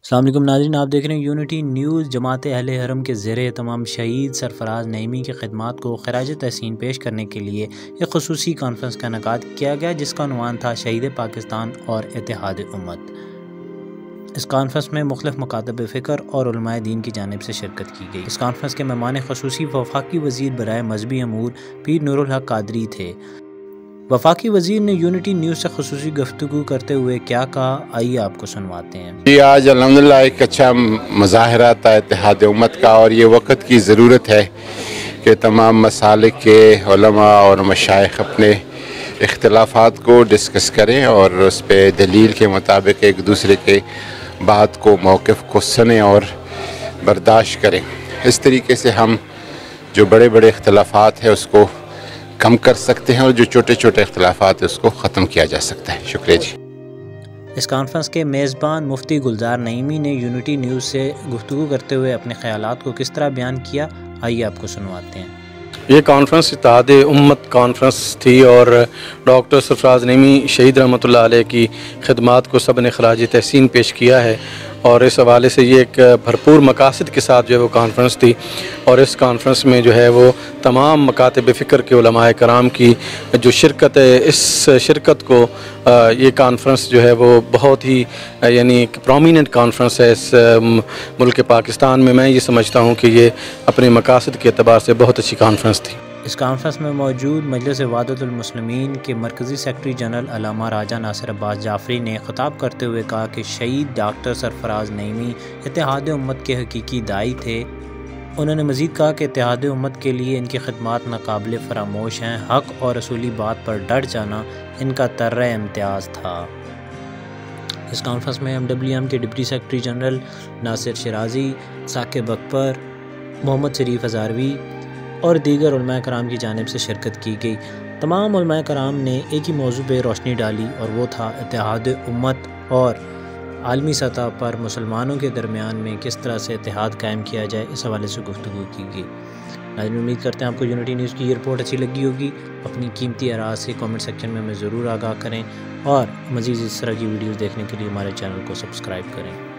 السلام علیکم ناظرین، آپ دیکھ رہے ہیں یونٹی نیوز۔ جماعت اہل حرم کے زیر اہتمام شہید سرفراز نعیمی کی خدمات کو خراج تحسین پیش کرنے کے لیے ایک خصوصی کانفرنس کا انعقاد کیا گیا، جس کا عنوان تھا شہید پاکستان اور اتحاد امت۔ اس کانفرنس میں مختلف مکاتب فکر اور علماء دین کی جانب سے شرکت کی گئی۔ اس کانفرنس کے مہمان خصوصی وفاقی وزیر برائے مذہبی امور پیر نور الحق قادری تھے۔ وفاقی وزیر نے یونٹی نیوز سے خصوصی گفتگو کرتے ہوئے کیا کہا، آئیے آپ کو سنواتے ہیں۔ آج الحمدللہ ایک اچھا مظاہرہ تھا اتحاد امت کا، اور یہ وقت کی ضرورت ہے کہ تمام مسالک کے علماء اور مشائخ اپنے اختلافات کو ڈسکس کریں اور اس پہ دلیل کے مطابق ایک دوسرے کے بات کو، موقف کو سنیں اور برداشت کریں۔ اس طریقے سے ہم جو بڑے بڑے اختلافات ہیں اس کو کم کر سکتے ہیں، اور جو چھوٹے چھوٹے اختلافات ہیں اس کو ختم کیا جا سکتا ہے۔ شکریہ جی۔ اس کانفرنس کے میزبان مفتی گلزار نعیمی نے یونٹی نیوز سے گفتگو کرتے ہوئے اپنے خیالات کو کس طرح بیان کیا، آئیے آپ کو سنواتے ہیں۔ یہ کانفرنس اتحاد امت کانفرنس تھی، اور ڈاکٹر سرفراز نعیمی شہید رحمۃ اللہ علیہ کی خدمات کو سب نے خراج تحسین پیش کیا ہے، اور اس حوالے سے یہ ایک بھرپور مقاصد کے ساتھ جو ہے وہ کانفرنس تھی۔ اور اس کانفرنس میں جو ہے وہ تمام مکاتب فکر کے علماء کرام کی جو شرکت ہے، اس شرکت کو یہ کانفرنس جو ہے وہ بہت ہی یعنی ایک پرومیننٹ کانفرنس ہے اس ملک پاکستان میں۔ میں یہ سمجھتا ہوں کہ یہ اپنے مقاصد کے اعتبار سے بہت اچھی کانفرنس تھی۔ اس کانفرنس میں موجود مجلس وحدت المسلمین کے مرکزی سیکرٹری جنرل علامہ راجہ ناصر عباس جعفری نے خطاب کرتے ہوئے کہا کہ شہید ڈاکٹر سرفراز نعیمی اتحاد امت کے حقیقی داعی تھے۔ انہوں نے مزید کہا کہ اتحاد امت کے لیے ان کی خدمات ناقابل فراموش ہیں۔ حق اور اصولی بات پر ڈٹ جانا ان کا طرز امتیاز تھا۔ اس کانفرنس میں MWM کے deputy secretary general Nasir Shirazi, Saqib Akbar, Muhammad Sharif Hazarvi اور دیگر علماء کرام کی جانب سے شرکت کی گئی۔ تمام علماء کرام نے ایک ہی موضوع پہ روشنی ڈالی، اور وہ تھا اتحاد امت، اور عالمی سطح پر مسلمانوں کے درمیان میں کس طرح سے اتحاد قائم کیا جائے، اس حوالے سے گفتگو کی گئی۔ ناظرین، امید کرتے ہیں آپ کو یونٹی نیوز کی یہ رپورٹ اچھی لگی ہوگی۔ اپنی قیمتی آراء سے کامنٹ سیکشن میں ہمیں ضرور آگاہ کریں، اور مزید اس طرح کی ویڈیوز دیکھنے کے لیے ہمارے چینل کو سبسکرائب کریں۔